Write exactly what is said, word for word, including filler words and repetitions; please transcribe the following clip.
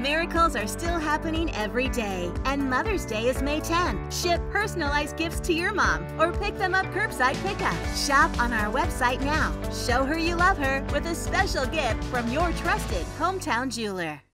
Miracles are still happening every day, and Mother's Day is May tenth. Ship personalized gifts to your mom or pick them up curbside pickup. Shop on our website now. Show her you love her with a special gift from your trusted hometown jeweler.